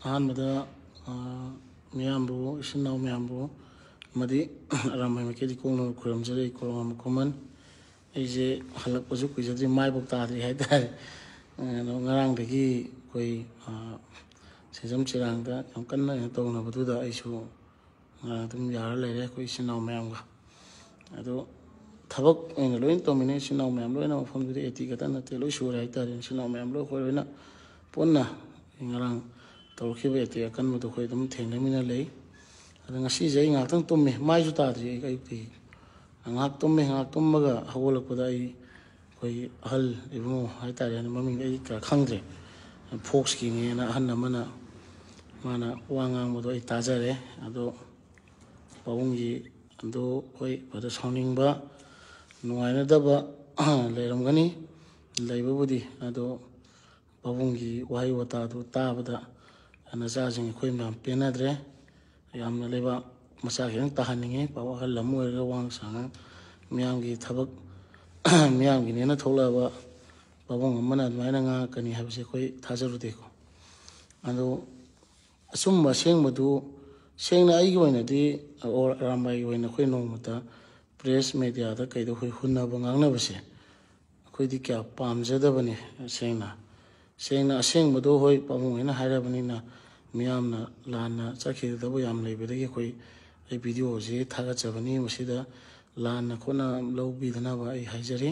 ꯑꯍꯥꯟꯕꯗ ꯃꯤꯌꯥꯝꯕꯨ ꯏꯆꯤꯟ ꯏꯅꯥꯎ ꯃꯌꯥꯝꯕꯨ ꯑꯃꯗꯤ ꯑꯔꯥꯝꯕꯥꯏ ꯃꯥꯏꯀꯩꯗꯒꯤ ꯀꯣꯛꯅꯕ ꯈꯨꯔꯨꯝꯖꯔꯤ ꯀꯣꯔꯣꯝ ꯈꯨꯃꯟ ꯑꯩꯁꯦ ꯍꯜꯂꯛꯄꯁꯨ ꯀꯨꯏꯖꯗ꯭ꯔꯤ ꯃꯥꯏꯕꯨꯛ ꯇꯥꯗ꯭ꯔꯤ ꯍꯥꯏꯇꯥꯔꯦ ꯑꯗꯣ ꯉꯔꯥꯡꯗꯒꯤ ꯑꯩꯈꯣꯏ ꯁꯦꯟꯖꯝ ꯆꯤꯔꯥꯡꯗ ꯌꯥꯝ ꯀꯟꯅ ꯇꯧꯅꯕꯗꯨꯗ ꯑꯩꯁꯨ ꯑꯗꯨꯝ ꯌꯥꯔ ꯂꯩꯔꯦ ꯑꯩꯈꯣꯏ ꯏꯆꯤꯟ ꯏꯅꯥꯎ ꯃꯌꯥꯝꯒ ꯑꯗꯣ ꯊꯕꯛ ꯑꯣꯏꯅ ꯂꯣꯏꯅ ꯇꯧꯃꯤꯟꯅꯩ ꯏꯆꯤꯟ ꯏꯅꯥꯎ ꯃꯌꯥꯝ ꯂꯣꯏꯅ ꯃꯐꯝꯗꯨꯗꯤ ꯑꯦꯇꯤ ꯈꯛꯇ ꯅꯠꯇꯦ ꯂꯣꯏ ꯁꯨꯔꯦ ꯍꯥꯏꯇꯥꯔꯦ ꯏꯆꯤꯟ ꯏꯅꯥꯎ ꯃꯌꯥꯝ ꯂꯣꯏ ꯑꯩꯈꯣꯏ ꯂꯣꯏꯅ ꯄꯨꯟꯅ ꯉꯔꯥꯡ ꯇꯧꯔꯛꯈꯤꯕ ꯑꯦꯇꯤ ꯑꯀꯟꯕꯗꯣ ꯑꯩꯈꯣꯏ ꯑꯗꯨꯝ ꯊꯦꯡꯅꯃꯤꯟꯅ ꯂꯩ ꯑꯗꯣ ꯉꯁꯤꯁꯦ ꯑꯩ ꯉꯥꯏꯍꯥꯛꯇꯪ ꯇꯨꯝꯃꯤ ꯃꯥꯏꯁꯨ ꯇꯥꯗ꯭ꯔꯤ ꯑꯩ ꯑꯌꯨꯛꯇꯒꯤ ꯉꯥꯏꯍꯥꯛ ꯇꯨꯝꯃꯤ ꯉꯥꯏꯍꯥꯛ ꯇꯨꯝꯃꯒ ꯍꯧꯒꯠꯂꯛꯄꯗ ꯑꯩꯈꯣꯏ ꯑꯍꯜ ꯏꯕꯨꯡꯉꯣ ꯍꯥꯏꯇꯥꯔꯦ ꯃꯃꯤꯡ ꯑꯩ ꯀꯌꯥ ꯈꯪꯗ꯭ꯔꯦ ꯐꯣꯛꯁꯀꯤꯅꯦꯅ ꯑꯍꯟ ꯑꯃꯅ ꯃꯥꯅ ꯋꯥ ꯉꯥꯡꯕꯗꯣ ꯑꯩ ꯇꯥꯖꯔꯦ ꯑꯗꯣ ꯄꯥꯕꯨꯡꯒꯤ ꯑꯗꯣ ꯑꯩꯈꯣই ꯐꯗ ꯁꯥꯎꯅꯤꯡꯕ ꯅꯨꯡꯉꯥꯏꯅꯗꯕ ꯂꯩꯔꯝꯒꯅꯤ ꯂꯩꯕꯕꯨꯗꯤ ꯑꯗꯣ ꯄꯥꯕꯨꯡꯒꯤ ꯋꯥꯍꯩ ꯋꯥꯇꯥꯗꯨ ꯇꯥꯕꯗ ꯅꯆꯥꯁꯤꯡ ꯑꯩꯈꯣꯏ ꯃꯌꯥꯝ ꯄꯦꯟꯅꯗ꯭ꯔꯦ ꯌꯥꯝꯅ ꯂꯩꯕꯥꯛ ꯃꯆꯥ ꯈꯤꯇꯪ ꯇꯥꯍꯟꯅꯤꯡꯉꯤ ꯑꯍꯜ ꯑꯃ ꯑꯣꯏꯔꯒ ꯋꯥꯡ ꯁꯥꯡꯅ ꯃꯤꯌꯥꯝꯒꯤ ꯊꯕꯛ ꯃꯤꯌꯥꯝꯒꯤꯅꯦꯅ ꯊꯣꯛꯂꯛꯑꯕ ꯄꯥꯕꯨꯡ ꯑꯃꯅ ꯑꯗꯨꯃꯥꯏꯅ ꯉꯥꯡꯉꯛꯀꯅꯤ ꯍꯥꯏꯕꯁꯦ ꯑꯩꯈꯣꯏ ꯊꯥꯖꯔꯨꯗꯦꯀꯣ ꯑꯗꯣ ꯑꯆꯨꯝꯕ ꯑꯁꯦꯡꯕꯗꯨ ꯁꯦꯡꯅ ꯑꯩꯒꯤ ꯑꯣꯏꯅꯗꯤ ꯑꯔꯥꯝꯕꯥꯏꯒꯤ ꯑꯣꯏꯅ ꯑꯩꯈꯣই ꯅꯣꯡꯃꯇ ꯄ꯭ꯔꯦꯁ ꯃꯦꯗꯤꯌꯥꯗ ꯀꯩꯗ ꯑꯩꯈꯣꯏ ꯍꯨꯟꯅꯕ ꯉꯥꯡꯅꯕꯁꯦ ꯑꯩꯈꯣꯏꯗꯤ ꯀꯌꯥ ꯄꯥꯝꯖꯗꯕꯅꯤ ꯁꯦꯡꯅ ꯑꯁꯦꯡꯕꯗꯣ ꯍꯣꯏ ꯄꯥꯕꯨꯡ ꯍꯣꯏꯅ ꯍꯥꯏꯔꯕꯅꯤꯅ ꯃꯤꯌꯥꯝꯅ ꯂꯥꯟꯅ ꯆꯠꯈꯤꯒꯗꯕ ꯌꯥꯝ ꯂꯩꯕꯗꯒꯤ ꯑꯩ ꯚꯤꯗꯤꯑꯣꯁꯤ ꯊꯥꯒꯠꯆꯕꯅꯤ ꯃꯁꯤꯗ ꯂꯥꯟꯅ ꯈꯣꯠꯅ ꯂꯧꯕꯤꯗꯅꯕ ꯑꯩ ꯍꯥꯏꯖꯔꯤ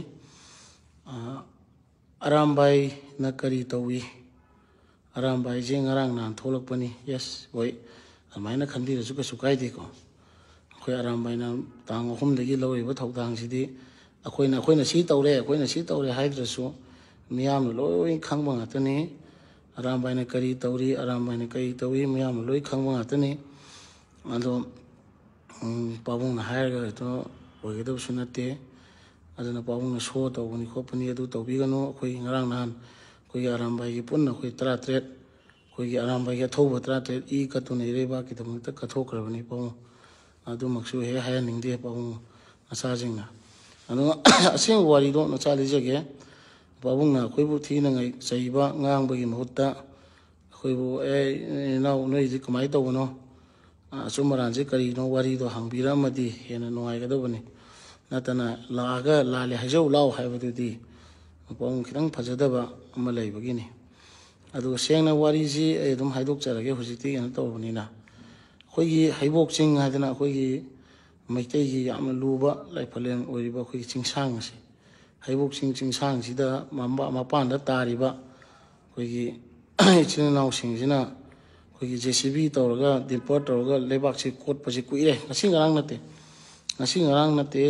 ꯑꯔꯥꯝꯕꯥꯏꯅ ꯀꯔꯤ ꯇꯧꯏ ꯑꯔꯥꯝꯕꯥꯏꯁꯦ ꯉꯔꯥꯡ ꯅꯍꯥꯟ ꯊꯣꯛꯂꯛꯄꯅꯤ ꯌꯦꯁ ꯍꯣꯏ ꯑꯗꯨꯃꯥꯏꯅ ꯈꯟꯕꯤꯔꯁꯨ ꯀꯩꯁꯨ ꯀꯥꯏꯗꯦꯀꯣ ꯑꯩꯈꯣꯏ ꯑꯔꯥꯝꯕꯥꯏꯅ ꯇꯥꯡ 3ꯗꯒꯤ ꯂꯧꯔꯤꯕ ꯊꯧꯗꯥꯡꯁꯤꯗꯤ ꯑꯩꯈꯣꯏꯅ ꯁꯤ ꯇꯧꯔꯦ ꯑꯩꯈꯣꯏꯅ ꯁꯤ ꯇꯧꯔꯦ ꯍꯥꯏꯗ꯭ꯔꯁꯨ ꯃꯤꯌꯥꯝꯅ ꯂꯣꯏ ꯈꯪꯕ ꯉꯥꯛꯇꯅꯤ ꯑꯔꯥꯝꯕꯥꯏꯅ ꯀꯔꯤ ꯇꯧꯔꯤ ꯑꯔꯥꯝꯕꯥꯏꯅ ꯀꯔꯤ ꯇꯧꯏ ꯃꯤꯌꯥꯝꯅ ꯂꯣꯏ ꯈꯪꯕ ꯉꯥꯛꯇꯅꯤ ꯑꯗꯣ ꯄꯥꯕꯨꯡꯅ ꯍꯥꯏꯔꯒ ꯍꯦꯛꯇ ꯑꯣꯏꯒꯗꯕꯁꯨ ꯅꯠꯇꯦ ꯑꯗꯨꯅ ꯄꯥꯕꯨꯡꯅ ꯁꯣ ꯇꯧꯕꯅꯤ ꯈꯣꯠꯄꯅꯤ ꯑꯗꯨ ꯇꯧꯕꯤꯒꯅꯨ ꯑꯩꯈꯣꯏ ꯉꯔꯥꯡ ꯅꯍꯥꯟ ꯑꯩꯈꯣꯏꯒꯤ ꯑꯔꯥꯝꯕꯥꯏꯒꯤ ꯄꯨꯟꯅ ꯑꯩꯈꯣꯏ 13 ꯑꯩꯈꯣꯏꯒꯤ ꯑꯔꯥꯝꯕꯥꯏꯒꯤ ꯑꯊꯧꯕ 13 ꯏ ꯀꯠꯇꯨꯅ ꯏꯔꯩꯕꯥꯛꯀꯤꯗꯃꯛꯇ ꯀꯠꯊꯣꯛꯈ꯭ꯔꯕꯅꯤ ꯄꯥꯕꯨꯡ ꯑꯗꯨꯃꯛꯁꯨ ꯍꯦꯛ ꯍꯥꯏꯍꯟꯅꯤꯡꯗꯦ ꯄꯥꯕꯨꯡ ꯅꯆꯥꯁꯤꯡꯅ ꯑꯗꯨꯒ ꯑꯁꯦꯡꯕ ꯋꯥꯔꯤꯗꯣ ꯅꯆꯥ ꯂꯤꯖꯒꯦ ꯄꯥꯕꯨꯡꯅ ꯑꯩꯈꯣꯏꯕꯨ ꯊꯤꯅ ꯆꯩꯕ ꯉꯥꯡꯕꯒꯤ ꯃꯍꯨꯠꯇ ꯑꯩꯈꯣꯏꯕꯨ ꯏꯅꯥꯎ ꯅꯣꯏꯁꯤ ꯀꯃꯥꯏꯅ ꯇꯧꯕꯅꯣ ꯑꯆꯨꯝ ꯑꯔꯥꯟꯁꯦ ꯀꯔꯤꯅꯣ ꯋꯥꯔꯤꯗꯣ ꯍꯪꯕꯤꯔꯝꯃꯗꯤ ꯍꯦꯟꯅ ꯅꯨꯡꯉꯥꯏꯒꯗꯕꯅꯤ ꯅꯠꯇꯅ ꯂꯥꯛꯑꯒ ꯂꯥꯜꯂꯦ ꯍꯥꯏꯖꯧ ꯂꯥꯎ ꯍꯥꯏꯕꯗꯨꯗꯤ ꯄꯥꯕꯨꯡ ꯈꯤꯇꯪ ꯐꯖꯗꯕ ꯑꯃ ꯂꯩꯕꯒꯤꯅꯤ ꯑꯗꯨꯒ ꯁꯦꯡꯅ ꯋꯥꯔꯤꯁꯤ ꯑꯩ ꯑꯗꯨꯝ ꯍꯥꯏꯗꯣꯛꯆꯔꯒꯦ ꯍꯧꯖꯤꯛꯇꯤ ꯀꯩꯅꯣ ꯇꯧꯔꯕꯅꯤꯅ ꯑꯩꯈꯣꯏꯒꯤ ꯍꯩꯕꯣꯛ ꯆꯤꯡ ꯍꯥꯏꯗꯅ ꯑꯩꯈꯣꯏꯒꯤ ꯃꯩꯇꯩꯒꯤ ꯌꯥꯝꯅ ꯂꯨꯕ ꯂꯥꯏꯐꯝꯂꯦꯟ ꯑꯣꯏꯔꯤꯕ ꯑꯩꯈꯣꯏꯒꯤ ꯆꯤꯡꯁꯥꯡ ꯑꯁꯤ ꯍꯩꯕꯣꯛ ꯆꯤꯡꯁꯥꯡꯁꯤꯗ ꯃꯄꯥꯟꯗ ꯇꯥꯔꯤꯕ ꯑꯩꯈꯣꯏꯒꯤ ꯏꯆꯤꯟ ꯏꯅꯥꯎꯁꯤꯡꯁꯤꯅ ꯑꯩꯈꯣꯏꯒꯤ JCB ꯇꯧꯔꯒ ꯗꯤꯝꯄꯔ ꯇꯧꯔꯒ ꯂꯩꯕꯥꯛꯁꯤ ꯀꯣꯠꯄꯁꯤ ꯀꯨꯏꯔꯦ ꯉꯁꯤ ꯉꯔꯥꯡ ꯅꯠꯇꯦ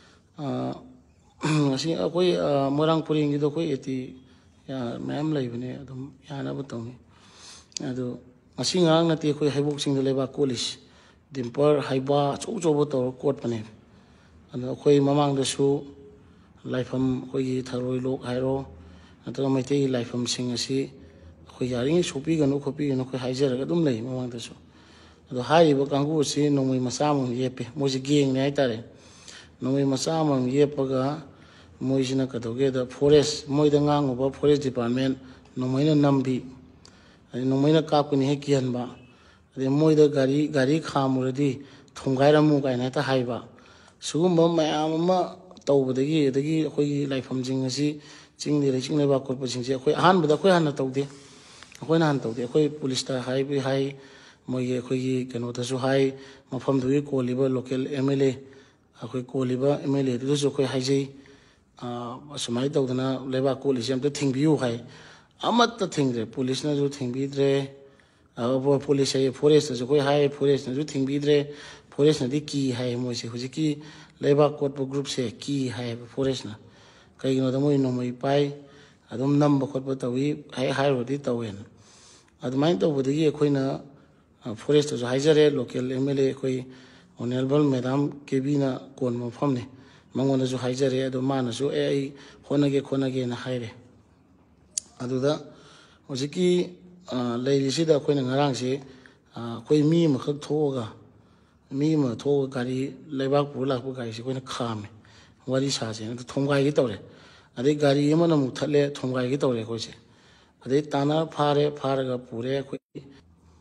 ꯉꯁꯤ ꯑꯩꯈꯣꯏ ꯃꯣꯏꯔꯥꯡ ꯄꯨꯔꯦꯟꯒꯤꯗꯣ ꯑꯩꯈꯣꯏ ꯑꯦꯇꯤ ꯃꯌꯥꯝ ꯂꯩꯕꯅꯦ ꯑꯗꯨꯝ ꯌꯥꯅꯕ ꯇꯧꯅꯤ ꯑꯗꯣ ꯉꯁꯤ ꯉꯔꯥꯡ ꯅꯠꯇꯦ ꯑꯩꯈꯣꯏ ꯍꯩꯕꯣꯛ ꯆꯤꯡꯗ ꯂꯩꯕꯥꯛ ꯀꯣꯠꯂꯤꯁꯤ ꯗꯤꯝꯄꯔ ꯍꯩꯕ ꯑꯆꯧ ꯑꯆꯧꯕ ꯇꯧꯔꯒ ꯀꯣꯠꯄꯅꯦ ꯑꯗꯣ ꯑꯩꯈꯣই ꯃꯃꯥꯡꯗꯁꯨ ꯂꯥꯏꯐꯝ ꯑꯩꯈꯣꯏꯒꯤ ꯊꯔꯣꯏ ꯂꯣꯛ ꯍꯥꯏꯔꯣ ꯅꯠꯇ꯭ꯔꯒ ꯃꯩꯇꯩꯒꯤ ꯂꯥꯏꯐꯝꯁꯤꯡ ꯑꯁꯤ ꯑꯩꯈꯣꯏ ꯌꯥꯔꯤꯉꯩ ꯁꯣꯛꯄꯤꯒꯅꯨ ꯈꯣꯠꯄꯤꯒꯅꯨ ꯑꯩꯈꯣꯏ ꯍꯥꯏꯖꯔꯒ ꯑꯗꯨꯝ ꯂꯩ ꯃꯃꯥꯡꯗꯁꯨ ꯑꯗꯣ ꯍꯥꯏꯔꯤꯕ ꯀꯥꯡꯕꯨ ꯑꯁꯤ ꯅꯣꯡꯃꯩ ꯃꯆꯥ ꯑꯃꯃꯝ ꯌꯦꯞꯄꯦ ꯃꯣꯏꯁꯤ ꯒꯦꯡꯅꯦ ꯍꯥꯏꯇꯥꯔꯦ ꯅꯣꯡꯃꯩ ꯃꯆꯥ ꯑꯃꯃꯝ ꯌꯦꯞꯄꯒ ꯃꯣꯏꯁꯤꯅ ꯀꯩꯗꯧꯒꯦꯗ ꯐꯣꯔꯦꯁ ꯃꯣꯏꯗ ꯉꯥꯡꯉꯨꯕ ꯐꯣꯔꯦꯁ ꯗꯤꯄꯥꯔꯠꯃꯦꯟ ꯅꯣꯡꯃꯩꯅ ꯅꯝꯕꯤ ꯑꯗꯩ ꯅꯣꯡꯃꯩꯅ ꯀꯥꯞꯀꯅꯤ ꯍꯦꯛ ꯀꯤꯍꯟꯕ ꯑꯗꯩ ꯃꯣꯏꯗ ꯒꯥꯔꯤ ꯈꯥꯝꯃꯨꯔꯗꯤ ꯊꯣꯡꯒꯥꯏꯔꯝꯃꯨ ꯀꯥꯏꯅ ꯍꯦꯛꯇ ꯍꯥꯏꯕ ꯁꯤꯒꯨꯝꯕ ꯃꯌꯥꯝ ꯑꯃ ꯇꯧꯕꯗꯒꯤ ꯑꯗꯒꯤ ꯑꯩꯈꯣꯏꯒꯤ ꯂꯥꯏꯐꯝꯁꯤꯡ ꯑꯁꯤ ꯆꯤꯡ ꯂꯩꯕꯥꯛ ꯀꯣꯠꯄꯁꯤꯡꯁꯦ ꯑꯩꯈꯣꯏ ꯑꯍꯥꯟꯕꯗ ꯑꯩꯈꯣꯏ ꯍꯥꯟꯅ ꯇꯧꯗꯦ ꯑꯩꯈꯣꯏ ꯄꯨꯂꯤꯁꯇ ꯍꯥꯏ ꯃꯣꯏꯒꯤ ꯑꯩꯈꯣꯏꯒꯤ ꯀꯩꯅꯣꯗꯁꯨ ꯍꯥꯏ ꯃꯐꯝꯗꯨꯒꯤ ꯀꯣꯜꯂꯤꯕ ꯂꯣꯀꯦꯜ MLA ꯑꯩꯈꯣꯏ ꯀꯣꯜꯂꯤꯕ MLAꯗꯨꯗꯁꯨ ꯑꯩꯈꯣꯏ ꯍꯥꯏꯖꯩ ꯑꯁꯨꯃꯥꯏꯅ ꯇꯧꯗꯅ ꯂꯩꯕꯥꯛ ꯀꯣꯠꯂꯤꯁꯦ ꯑꯝꯇ ꯊꯤꯡꯕꯤꯌꯨ ꯍꯥꯏ ꯑꯃꯠꯇ ꯊꯤꯡꯗ꯭ꯔꯦ ꯄꯨꯂꯤꯁꯅꯁꯨ ꯊꯤꯡꯕꯤꯗ꯭ꯔꯦ ꯄꯨꯂꯤꯁ ꯍꯥꯏꯌꯦ ꯐꯣꯔꯦꯁꯇꯁꯨ ꯑꯩꯈꯣꯏ ꯍꯥꯏ ꯐꯣꯔꯦꯁꯅꯁꯨ ꯊꯤꯡꯕꯤꯗ꯭ꯔꯦ ꯐꯣꯔꯦꯁꯅꯗꯤ ꯀꯤ ꯍꯥꯏ ꯃꯣꯏꯁꯦ ꯍꯧꯖꯤꯛꯀꯤ ꯂꯩꯕꯥꯛ ꯀꯣꯠꯄ ꯒ꯭ꯔꯨꯞꯁꯦ ꯀꯤ ꯍꯥꯏꯌꯦꯕ ꯐꯣꯔꯦꯁꯅ ꯀꯩꯒꯤꯅꯣꯗ ꯃꯣꯏ ꯅꯣꯡꯃꯩ ꯄꯥꯏ ꯑꯗꯨꯝ ꯅꯝꯕ ꯈꯣꯠꯄ ꯇꯧꯏ ꯍꯥꯏꯔꯨꯔꯗꯤ ꯇꯧꯋꯦꯅ ꯑꯗꯨꯃꯥꯏꯅ ꯇꯧꯕꯗꯒꯤ ꯑꯩꯈꯣꯏꯅ ꯐꯣꯔꯦꯁꯇꯁꯨ ꯍꯥꯏꯖꯔꯦ ꯂꯣꯀꯦꯜ MLA ꯑꯩꯈꯣꯏ ꯑꯣꯅꯦꯔꯦꯕꯜ ꯃꯦꯗꯥꯝ ꯀꯦꯕꯤꯅ ꯀꯣꯟꯕ ꯃꯐꯝꯅꯤ ꯃꯉꯣꯟꯗꯁꯨ ꯍꯥꯏꯖꯔꯦ ꯑꯗꯣ ꯃꯥꯅꯁꯨ ꯑꯩ ꯈꯣꯠꯅꯒꯦꯅ ꯍꯥꯏꯔꯦ ꯑꯗꯨꯗ ꯍꯧꯖꯤꯛꯀꯤ ꯂꯩꯔꯤꯁꯤꯗ ꯑꯩꯈꯣꯏꯅ ꯉꯔꯥꯡꯁꯤ ꯑꯩꯈꯣই ꯃꯤ ꯑꯃꯈꯛ ꯊꯣꯛꯑꯒ ꯒꯥꯔꯤ ꯂꯩꯕꯥꯛ ꯄꯨꯔ ꯂꯥꯛꯄ ꯒꯥꯔꯤꯁꯤ ꯑꯩꯈꯣꯏꯅ ꯈꯥꯝꯃꯦ ꯋꯥꯔꯤ ꯁꯥꯁꯦꯅ ꯑꯗꯨ ꯊꯣꯝꯒꯥꯏꯒꯦ ꯇꯧꯔꯦ ꯑꯗꯩ ꯒꯥꯔꯤ ꯑꯃꯅ ꯑꯃꯨꯛ ꯊꯠꯂꯦ ꯊꯣꯝꯒꯥꯏꯒꯦ ꯇꯧꯔꯦ ꯑꯩꯈꯣꯏꯁꯦ ꯑꯗꯩ ꯇꯥꯟꯅ ꯐꯥꯔꯒ ꯄꯨꯔꯦ ꯑꯩꯈꯣꯏ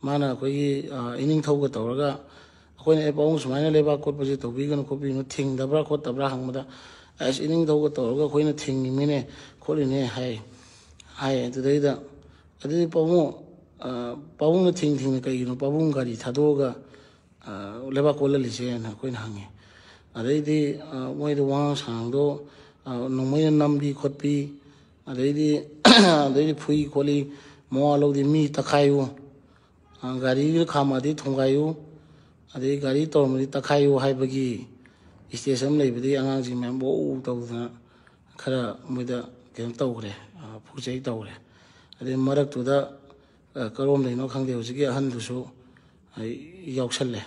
माना अखोई इनिंग थौगा तौरगा अखोइना ए पाउंग सुमाइना लेबा कोटपजे तौबीगनो खोबीनो थिंगदब्रा खोतब्रा हंगमदा एस इनिंग थौगा तौरगा अखोइना थिंगिमिने खोलिने हाय अदुदैदा अदुदि पाउंग थिंग कईनो पाउंग गाड़ी थादोगा लेबा कोललिसे ना अखोइना हंगे अदैदी मोइदो वांग सांगदो नोंमैना नंबी खोटपी अदैदी फुई खोली मोआ लौदी मी तखायु गाड़ी खामादी थोंगायु अदै गाड़ी तौरमदी तखायु हाइबगी स्टेशन लेबदी आंगांजी मैम बो तौदना खरा मोइदा केम तौग्रे फुचै तौग्रे अदै मरक्तुदा करोम दैनो खंदे हुजिगी अहनदुसु याउसल्ले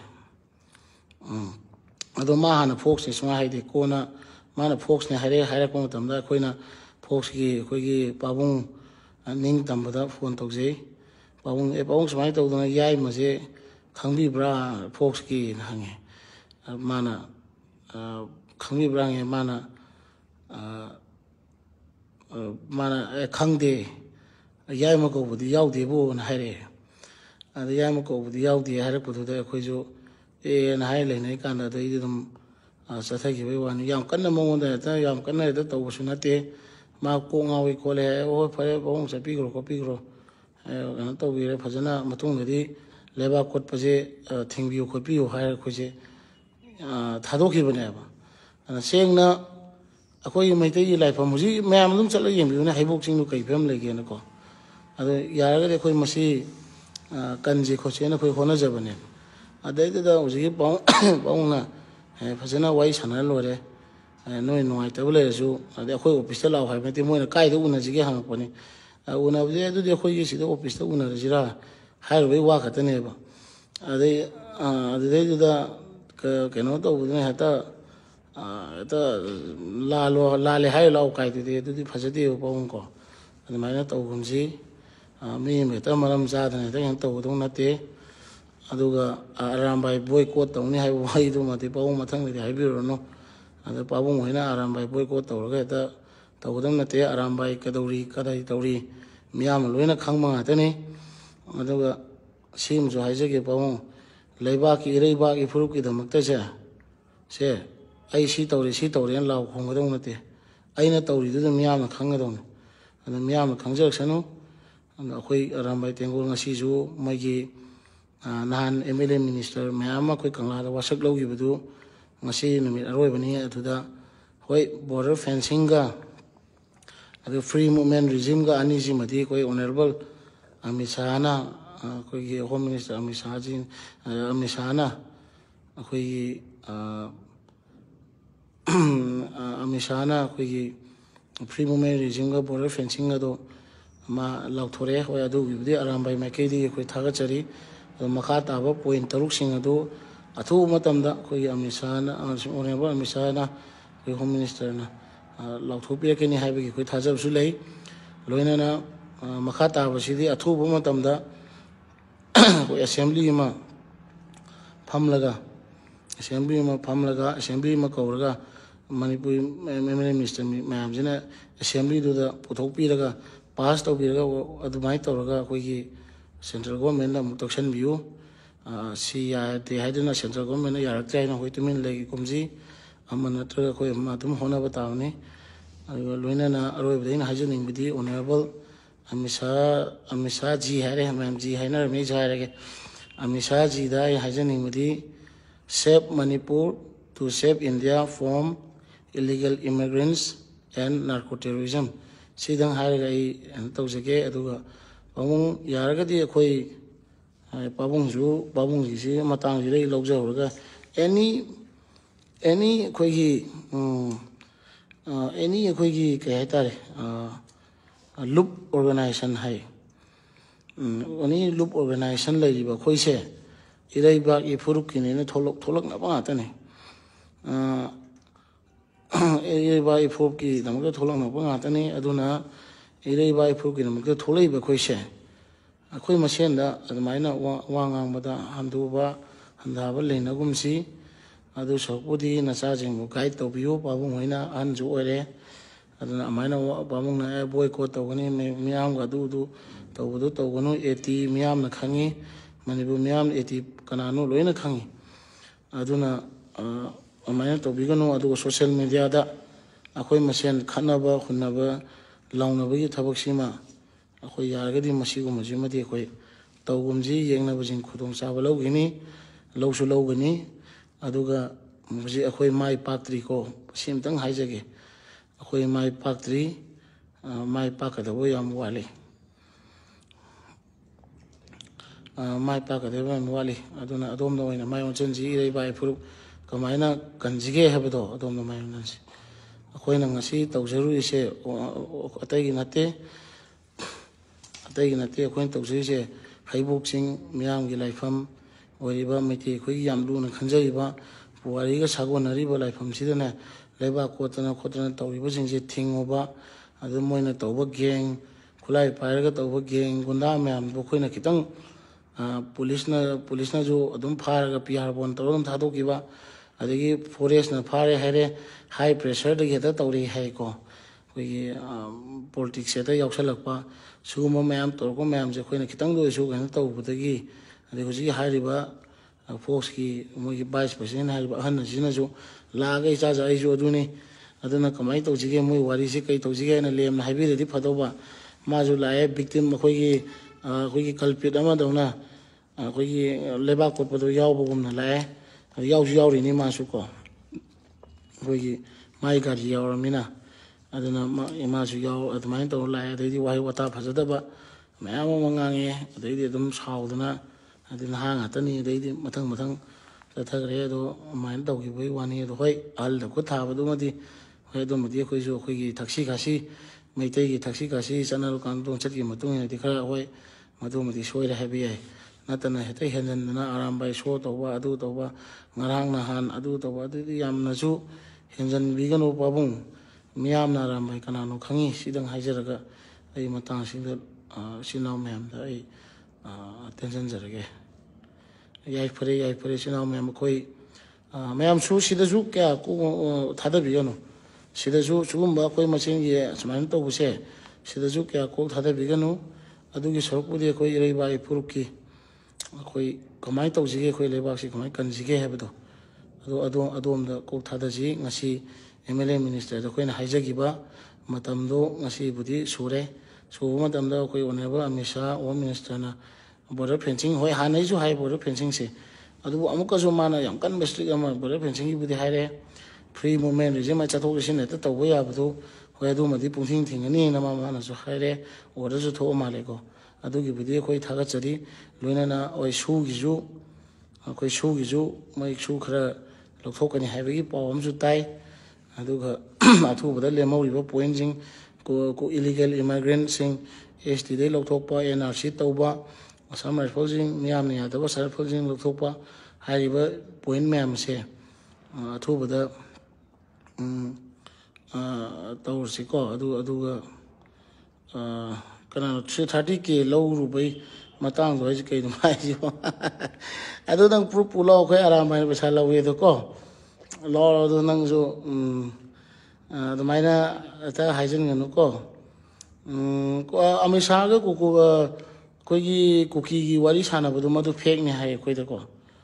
अदो मा हाना फोक्स ने सुमा हाइदे कोना माना फोक्स ने हाइरक मतमदा अखोइना फोक्स की अखोइगी पाबुंग निंग तंबदा फोन तौजै पाबुंग सुमाइ तौदना याइ मजे खंबीब्रा फोक्स की हंगे माना खंबीब्रा नगे माना खंदे याइ मकौबदी याउदेबो ना हाइरे अदा याइ मकौबदी याउदे हाइरकपदुदा अखोइजो ना हाइ लेनै कांदा दैदि दम चथगिबै वानी याम कन्ना मंगोंदा हेता याम कन्ना हेता तौबसु नते मा को ngawi खोले ओ फरे पाबुंग चपिग्रो कोपिग्रो कनो तौबिरे फजना मतुंगदि लेबा कोटपजे थिंबियो खोपियो हाइर खोजे थादोखिबनेबा सेंगना अखोई मैतैगी लाइफम हुजी मैम दुम चला येंबिउने हाइबोक्सिंग कई फेम लेगेनको अदो यारगदि अखोई मसी कंजे खोसेना अखोई होनजबने अदैदा हुजी पाउंगना फजना वाई सना लोरे नोई नुआइतबो लेरसु अदे अखोई ऑफिस लाव हाइबते मोइना काइदो उनजिगे हंगपने उनबजे अदुदि अखोई सिदा ऑफिस उनरजिरा हाइरबै वा खतनेबा अदे अदैदा कनो तौबदने हेता लाले हाइ लाउ काइदुदि अदुदि फजदे पाउंगको अदुमाइना तौगुमजी मी मेता मरम जादने हेता यं तौगदौ नते अदुगा आरामबाई बॉयकॉट तौनी हाइ वाइदो मते पाउंग मथंगदि हाइबिरोनो अदा पाबुंग होइना आरामबाई बॉयकॉट तौरगा हेता तौगदौ नते आरामबाई कदौरी कदाई तौरी मियाम लोइना खंगमा ngaतने अदुगा सिमजो हाइजगे पाउंग लेबाकी इरैबाकी फुरुकी दमक्ता से आई सी तौरे लाउ खोंगदौ नते अइना तौरीदुदा मियाम खंगदौने अदा मियाम खंगजरसनु अखोई आरामबाई तेंगोल ngasiजु मैगी नान एमएलए मिनिस्टर मैम अखोई कंगलादा वासक लौगिबदु ngasi नुमित अरोइबनी अदुदा होय बॉर्डर फेंसिंग गा अदु फ्री मूवमेंट रिजिम गा अनिजी मदी कोई ऑनरेबल अमित शाहना कोई होम मिनिस्टर अमित शाहना कोई कोई फ्री मूवमेंट रिजिम गा बॉर्डर फेंसिंग दो मा लाउथोरे होय अदुगिबदि आरामबाई मैकेदी कोई थागचरी मखा ताबा पॉइंट तरुक सिंग अदु अथु मतमदा कोई अमित शाहना ऑनरेबल अमित शाहना कोई होम मिनिस्टर ना लाउथोपिरकेनी हाइबगी कोई थाजबसु लई लोइनाना मखा ताबसिदि अथुब मतमदा कोई असेंबली मा फमलगा असेंबली मा कौरगा मणिपुर एमएलए मिनिस्टर मैम जिना असेंबली दुदा पुथोकपिरगा पास तौबिरगा अदुमाइ तौरगा कोई सेंट्रल गवर्नमेंट अमु तौसनबियु सी यादे हाइदना सेंट्रल गवर्नमेंट यारक्ते हाइना होय तुमिन लेगी कुमजी अमन नत्रगा कोई मातुम होना बतावने लोइनाना अरोइबदैना हाइजनिंगबिदि ऑनरेबल अमित शाह जी हाइरे मैम जी हाइना रमे जायरगे अमित शाह जी दा हाइजनिंगबिदि save Manipur to save India from illegal immigrants and narco terrorism सिदंग हाइरगा आई तौजगे अदुगा पाबुंग यारगदि अखोई पाबुंगजी मतंगजी लौजरगा एनी अखोई कई हाइतारे लूप ऑर्गेनाइजेशन है एनी लूप ऑर्गेनाइजेशन लेरिबा अखोइसे इरैबाक इफुरुकिनेना थोलकनाबा ngaतने इरैबा इफुरुकी दमका थोलकनाबा ngaतने अदुना इरैबा इफुरुकी दमका थोलैबा अखोइसे अखोई मसेंदा अदुमाइना वा ngangbada handуба handaba लेनगुमसी अदु सकपुदी नचाजिंगबु गाइड तौबियो पाबुंग होइना अनजु ओइरे अदुना अमाइना पाबुंगना बॉयकॉट तौगनी मियाम गा दु तौबदु तौगनु एटी मियाम न खंगी मनपुर मैम एटी कनानो लोना खी अदुना तौबीगनो सोशल मीडिया अखोई मसेन खनब हुनब लाउनबगी थबकसीमा अखोई यारगदी मसीगुमजीमदी अखोई तौगुमजी येंगनबजिंग खुदोंग चाबा लौगिनी लौसु लौगनी अदुगा मुझे अखोई माई पाक्ट्री को सिमतंग हाइजगे अखोई माई पाक्ट्री माई पाकदबो याम वाले माई पाकदबो याम वाले अदुना अदोमनो ओइना माई ओनचनजी इरेबाई फुरु कमाइना कंजिगे हबदो अदोमनो माई ओनचनजी अखोइना ngasi तौजरुइसे अतैगी नते अखोइना तौजरुइसे हाइबोक्सिंग मियामगी लाइफम ओइरिबा मैथि अखोइगी याम लुना खंजरिबा पुवारीगा सागोनरिबा लाइफमसिदने लेबा कोतना खोतना तौरिबसिंगसे थिंगोबा अदु मोइना तौबा गेंग खुलाई पाइरगा तौबा गेंग गुंडा मैम बखोइना खितंग पुलिसना जो अदुम फारगा पीआर बोन तौरम थादोकिबा अदगी फॉरेस्टना फारे हाइरे हाई प्रेशर दगी हेता तौरी हाइको अखोइगी पॉलिटिक्स हेता यावसलकपा सुगुमा मैम तौरको मैमसे अखोइना खितंग दोइसु गना तौबदगी अदगी हुजिगी हाइरिबा फोक्स की मोगी वाइस प्रेसिडेंट हाइरिबा अहनसिनाजु लागा इचाजा आइजु अदुनी अदुना कमाई तौजिगे मोई वारीसे कई तौजिगे ना लेमना हाइबिरदि फदोबा माजु लाए विक्टिम अखोइगी कल्पित अमदौना अखोइगी लेबा कोटपदो यावबगुमना लाए यावजु यावरिनी मासु को अखोइगी माई गाड़ी यावरमिना अदुना मासु याव अदुमाइन तौ लाए अदैदी वाहि वता फजदबा मयाम मंगांगे अदैदी अदुम साउदना अदुना हांगातनी अदैदी मथंग चथगरे अदो माइन तौगिबई वानी अदो होय अहल को थाबदुमदी होय अदुमदी अखोइजु अखोइगी थक्सी खासी मैतैगी थक्सी खासी चनल कांदों चटकी मतुंग हेदि खरा होय मदुमदी सोइरे हाइबि याय नतना हेतै हेंजनना आरामबाई शो तौबा अदु तौबा ngarang nahan adu tauba adu yamnasu henjan bigano pabung miyamna arambai kanano khangi sidang haijaraga ai matang singda sinau mem da ai attention jarage yai phare sinau mem khoi mayam su sidasu kya ko thada bigano sidasu sugumba khoi machengi smain to buse sidasu kya ko thada bigano adu gi sorokpudi khoi irei bai puruki अखोई कमाई तौजिगे अखोई लेबासी कमाई कंजिगे हैबदो अदोमदा कोक थादजी ngasi MLA मिनिस्टर अखोइना हाइजगिबा मतमदो ngasi बुदी सुरे सुबो मतमदा अखोई ऑनरेबल अमित शाह होम मिनिस्टरना बॉर्डर फेंसिंग होय हानैजु हाइ बॉर्डर फेंसिंग से अदुबो अमुकजु माना याम कन बेस्ट्रिक अमा बॉर्डर फेंसिंग की बुदी हाइरे फ्री मूवमेंट रिजिम चाथोक रिसिन हेता तौबो याबदो होय अदुमदी पुंथिंग थिंगनी नमा मानाजु हाइरे ऑर्डर जु थो मालेको अदुगी बुदी अखोई थागचरी लोइनाना ओइ सुगिजु अखोई सुगिजु मै सु खरा लौथोकनी हाइबगी पावमजु ताई अदुगा अथुबदा लेमौरिबा पॉइंटसिंग को इलीगल इमिग्रेंट सिंग एसटी दे लौथोकपा NRC तौबा असम राइफल्सिंग मियामने यादबा सरफल्सिंग लौथोकपा हाइरिबा पॉइंट मैम से अथुबदा तौरसिको अदुगा कनानो 330K लौरुबै मतंग होय कई माइजो अदो नंग प्रूफ पुलो खै आराम माइ पैसा लौए दो को लौ दो नंग जो अदमाइना अता हाइजन गनु को अमिशाग कुकु कोइगी कुकी की वारी सानबदो मदु फेक ने हाय कोइदा को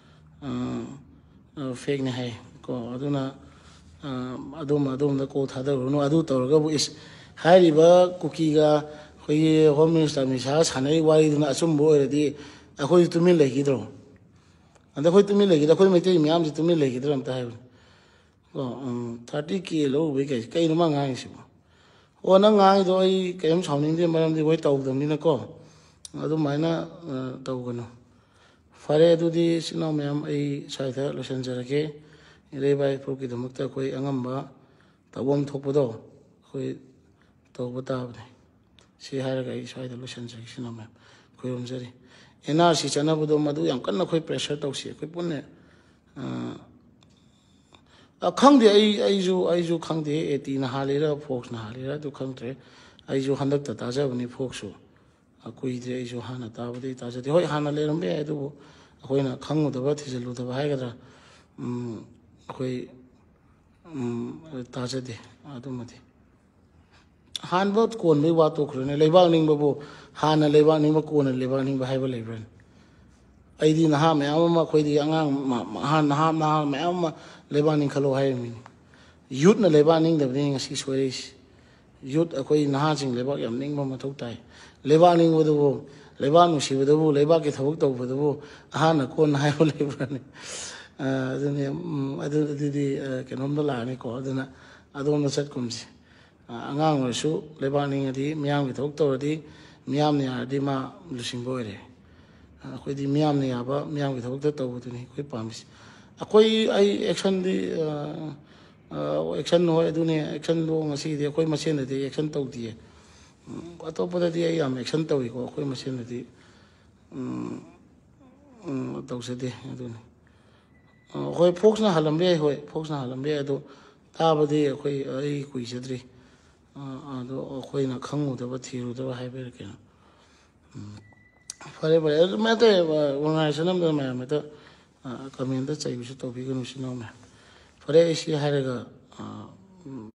फेक ने हाय को अदुना अदुम द को थादरुनु अदु तौरगबु इस हाइरिबा कुकीगा कोई होम मिनिस्टर मिसा सानै वारीदुना अचुम्बो ओइरदि अखोइ तुमिन लेगिद्रो अंदा खोइ तुमिन लेगिदा खोइ मैते मियाम जि तुमिन लेगिद्रो अमता हाय को 30K लो वे कई नमा ngangiसिबो ओ न ngangiदो ai कयम साउनिंगदे मरमदि होय तौदमनिना को अदु माइना तौगनो फरे अदुदि सिनाव मैम ai साइदा लोसनजरगे इरेबाई प्रोकि दमकता खोइ अंगम्बा तबोम थोकपदो खोइ तौबताबने सी हारगा इसाइदा लोसनजरगे सिनाव मैम खोइ उमजरी NRC चनबदो मदु याम कन्न खोइ प्रेशर तौसी खोइ पुन्ने खंगदे आइजु खंगदे एटी ना हालेरा फोक्स ना हालेरा दु खंगद्रे आइजु हंदक त ताजाबनी फोक्सु कुइदे आइजु हाना ताबदे ताजादे होय हाना लेरमबे अदुबो अखोइना खंगुदबा थिजलुदबा हायगदरा अखोइ ताजादे अदुमदि हानबत कोनबै वातो खरने लेबाक निंगबो हाना लेबाक निंगबो कोन लेबाक निंगबो हायबा लेब्रन ꯑꯩꯗꯤ ꯅꯍꯥ ꯃꯌꯥꯝ ꯑꯃ ꯑꯩꯈꯣꯏꯗꯤ ꯑꯉꯥꯡ ꯅꯍꯥ ꯃꯌꯥꯝ ꯑꯃ ꯂꯩꯕꯥꯛ ꯅꯤꯡꯈꯠꯂꯣ ꯍꯥꯏꯔꯝꯃꯤꯅꯤ ꯌꯨꯠꯅ ꯂꯩꯕꯥꯛ ꯅꯤꯡꯗꯕꯅꯤ ꯉꯁꯤ ꯁꯣꯏꯔꯛꯏꯁꯤ ꯌꯨꯠ ꯑꯩꯈꯣꯏ ꯅꯍꯥꯁꯤꯡ ꯂꯩꯕꯥꯛ ꯌꯥꯝ ꯅꯤꯡꯕ ꯃꯊꯧ ꯇꯥꯏ ꯂꯩꯕꯥꯛ ꯅꯤꯡꯕꯗꯨꯕꯨ ꯂꯩꯕꯥꯛ ꯅꯨꯡꯁꯤꯕꯗꯨꯕꯨ ꯂꯩꯕꯥꯛꯀꯤ ꯊꯕꯛ ꯇꯧꯕꯗꯨꯕꯨ ꯑꯍꯥꯟꯅ ꯀꯣꯟꯅ ꯍꯥꯏꯕ ꯂꯩꯕ꯭ꯔꯅꯤ ꯑꯗꯨꯅꯤ ꯑꯗꯨꯗꯤ ꯀꯩꯅꯣꯝꯗ ꯂꯥꯛꯑꯅꯤꯀꯣ ꯑꯗꯨꯅ ꯑꯗꯣꯝꯗ ꯆꯠꯀꯨꯝꯁꯤ ꯑꯉꯥꯡ ꯑꯣꯏꯔꯁꯨ ꯂꯩꯕꯥꯛ ꯅꯤꯡꯉꯗꯤ ꯃꯤꯌꯥꯝꯒꯤ ꯊꯕꯛ ꯇꯧꯔꯗꯤ ꯃꯤꯌꯥꯝꯅ ꯌꯥꯔꯗꯤ ꯃꯥ ꯂꯨꯆꯤꯡꯕ ꯑꯣꯏꯔꯦ ꯑꯩꯈꯣꯏꯗꯤ ꯃꯤꯌꯥꯝꯅ ꯌꯥꯕ ꯃꯤꯌꯥꯝꯒꯤ ꯊꯕꯛꯇ ꯇꯧꯕꯗꯨꯅꯤ ꯑꯩꯈꯣꯏ ꯄꯥꯝꯃꯤꯁꯤ ꯑꯩ ꯑꯦꯛꯁꯟꯗꯤ ꯑꯦꯛꯁꯟ ꯍꯣꯏ ꯑꯗꯨꯅꯦ ꯑꯦꯛꯁꯟꯗꯣ ꯉꯁꯤꯗꯤ ꯑꯩꯈꯣꯏ ꯃꯁꯦꯟꯗꯗꯤ ꯑꯦꯛꯁꯟ ꯇꯧꯗꯤꯌꯦ ꯑꯇꯣꯞꯄꯗꯗꯤ ꯑꯩ ꯌꯥꯝ ꯑꯦꯛꯁꯟ ꯇꯧꯏꯀꯣ ꯑꯩꯈꯣই ꯃꯁꯦꯟꯗꯗꯤ ꯇꯧꯖꯗꯦ ꯑꯗꯨꯅꯤ ꯍꯣꯏ ꯐꯣꯛꯁꯅ ꯍꯜꯂꯝꯕ ꯌꯥꯏ ꯍꯣꯏ ꯐꯣꯛꯁꯅ ꯍꯜꯂꯝꯕ ꯌꯥꯏ ꯑꯗꯣ ꯇꯥꯕꯗꯤ ꯑꯩ ꯀꯨꯏꯖꯗ꯭ꯔꯤ ꯑꯗꯣ ꯑꯩꯈꯣꯏꯅ ꯈꯪꯉꯨꯗꯕ ꯊꯤꯔꯨꯗꯕ ꯍꯥꯏꯕꯔ ꯀꯩꯅꯣ ꯐꯔꯦ ꯐꯔꯦ ꯑꯗꯨ ꯅꯠꯇꯦ ꯋꯥꯉꯥꯏꯁꯅꯝꯗ ꯃꯌꯥꯝ ꯍꯦꯛꯇ ꯀꯃꯦꯟꯗ ꯆꯩꯕꯁꯨ ꯇꯧꯕꯤꯒꯅꯨ ꯁꯤꯅꯣ ꯃꯌꯥꯝ ꯐꯔꯦ ꯑꯩ ꯁꯤ ꯍꯥꯏꯔꯒ